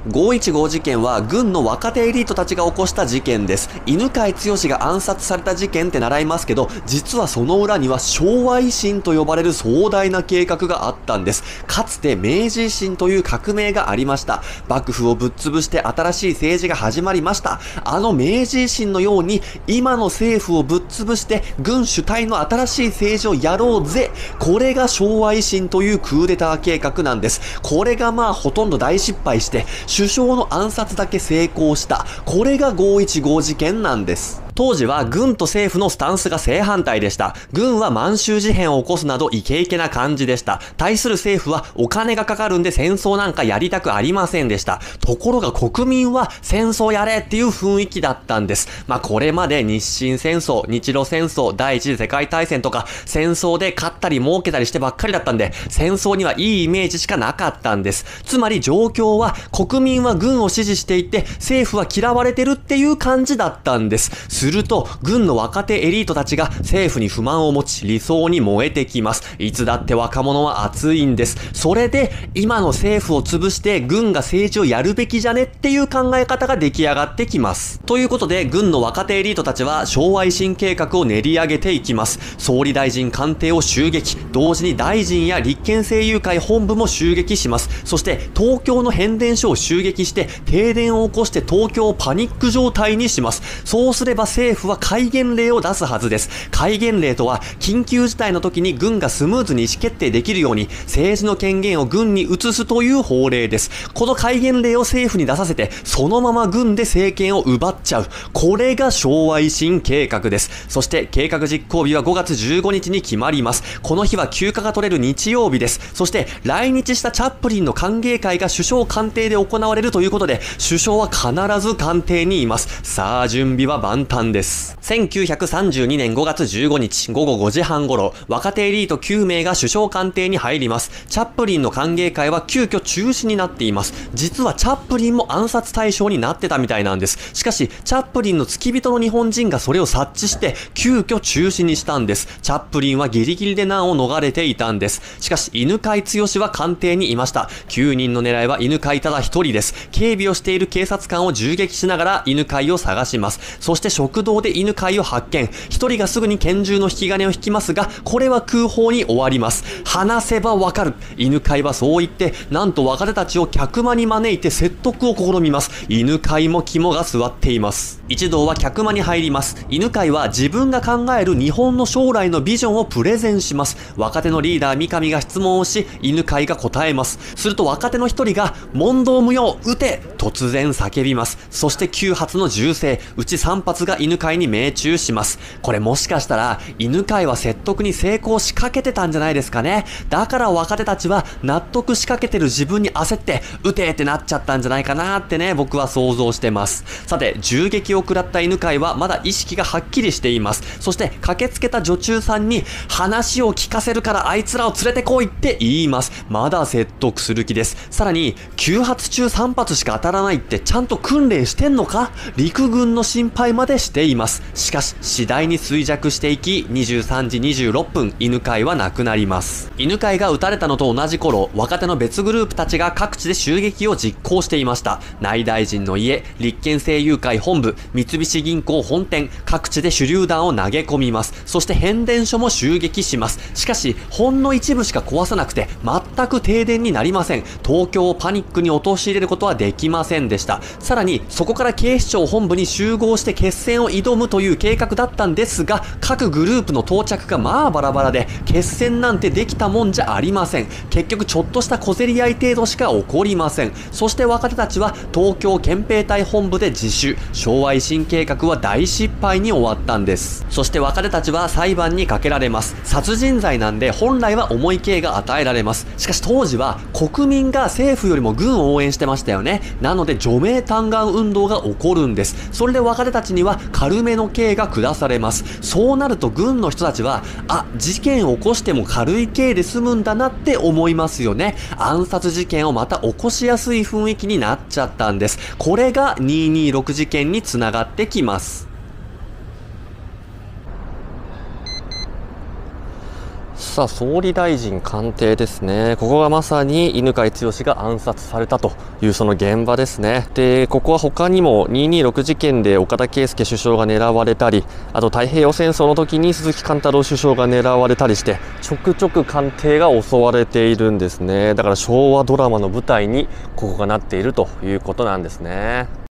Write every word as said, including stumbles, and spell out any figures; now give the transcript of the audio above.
ごいちご事件は軍の若手エリートたちが起こした事件です。犬飼剛が暗殺された事件って習いますけど、実はその裏には昭和維新と呼ばれる壮大な計画があったんです。かつて明治維新という革命がありました。幕府をぶっ潰して新しい政治が始まりました。あの明治維新のように今の政府をぶっ潰して軍主体の新しい政治をやろうぜ。これが昭和維新というクーデター計画なんです。これがまあほとんど大失敗して首相の暗殺だけ成功した。これがごいちご事件なんです。当時は軍と政府のスタンスが正反対でした。軍は満州事変を起こすなどイケイケな感じでした。対する政府はお金がかかるんで戦争なんかやりたくありませんでした。ところが国民は戦争やれっていう雰囲気だったんです。まあこれまで日清戦争、日露戦争、第一次世界大戦とか戦争で勝ったり儲けたりしてばっかりだったんで、戦争にはいいイメージしかなかったんです。つまり状況は国民は軍を支持していて政府は嫌われてるっていう感じだったんです。すると軍の若手エリートたちが政府に不満を持ち理想に燃えてきます。いつだって若者は熱いんです。それで今の政府を潰して軍が政治をやるべきじゃねっていう考え方が出来上がってきます。ということで軍の若手エリートたちは昭和維新計画を練り上げていきます。総理大臣官邸を襲撃、同時に大臣や立憲政友会本部も襲撃します。そして東京の変電所を襲撃して停電を起こして東京をパニック状態にします。そうすれば政府は戒厳令を出すはずです。戒厳令とは緊急事態の時に軍がスムーズに意思決定できるように政治の権限を軍に移すという法令です。この戒厳令を政府に出させてそのまま軍で政権を奪っちゃう。これが昭和維新計画です。そして計画実行日はごがつじゅうごにちに決まります。この日は休暇が取れる日曜日です。そして来日したチャップリンの歓迎会が首相官邸で行われるということで、首相は必ず官邸にいます。さあ準備は万端です。せんきゅうひゃくさんじゅうにねんごがつじゅうごにちごごごじはん頃、若手エリートきゅうめいが首相官邸に入ります。チャップリンの歓迎会は急遽中止になっています。実はチャップリンも暗殺対象になってたみたいなんです。しかしチャップリンの付き人の日本人がそれを察知して急遽中止にしたんです。チャップリンはギリギリで難を逃れていたんです。しかし犬飼剛は官邸にいました。きゅうにんの狙いは犬飼ただ一人です。警備をしている警察官を銃撃しながら犬飼を探します。そして食堂で犬飼を発見。一人がすぐに拳銃の引き金を引きますが、これは空砲に終わります。話せばわかる。犬飼はそう言って、なんと若手たちを客間に招いて説得を試みます。犬飼も肝が据わっています。一同は客間に入ります。犬飼は自分が考える日本の将来のビジョンをプレゼンします。若手のリーダー三上が質問をし、犬飼が答えます。すると若手の一人が、問答無用、撃て突然叫びます。そしてきゅうはつの銃声、うちさんぱつが犬飼に命中します。これもしかしたら犬飼は説得に成功しかけてたんじゃないですかね。だから若手たちは納得しかけてる自分に焦って撃てってなっちゃったんじゃないかなってね、僕は想像してます。さて銃撃を食らった犬飼はまだ意識がはっきりしています。そして駆けつけた女中さんに話を聞かせるからあいつらを連れてこいって言います。まだ説得する気です。さらにきゅうはつ中さんぱつしか当たらないってちゃんと訓練してんのか、陸軍の心配までしています。しかし次第に衰弱していき、にじゅうさんじにじゅうろっぷん犬飼は亡くなります。犬飼が撃たれたのと同じ頃、若手の別グループたちが各地で襲撃を実行していました。内大臣の家、立憲政友会本部、三菱銀行本店、各地で手榴弾を投げ込みます。そして変電所も襲撃します。しかしほんの一部しか壊さなくて全く停電になりません。東京をパニックに陥れることはできませんでした。さらにそこから警視庁本部に集合して決戦を挑むという計画だったんですが、各グループの到着がまあバラバラで決戦なんてできたもんじゃありません。結局ちょっとした小競り合い程度しか起こりません。そして若手たちは東京憲兵隊本部で自首。昭和維新計画は大失敗に終わったんです。そして若手たちは裁判にかけられます。殺人罪なんで本来は重い刑が与えられます。しかし当時は国民が政府よりも軍を応援してましたよね。なので除名嘆願運動が起こるんです。それで若手たちには軽めの刑が下されます。そうなると軍の人たちは、あ、事件を起こしても軽い刑で済むんだなって思いますよね。暗殺事件をまた起こしやすい雰囲気になっちゃったんです。これがにひゃくにじゅうろく事件につながってきます。 さあ、総理大臣官邸ですね。ここがまさに犬養毅が暗殺されたというその現場ですね。で、ここは他にもにーにーろく事件で岡田圭佑首相が狙われたり、あと太平洋戦争の時に鈴木貫太郎首相が狙われたりして、ちょくちょく官邸が襲われているんですね。だから昭和ドラマの舞台にここがなっているということなんですね。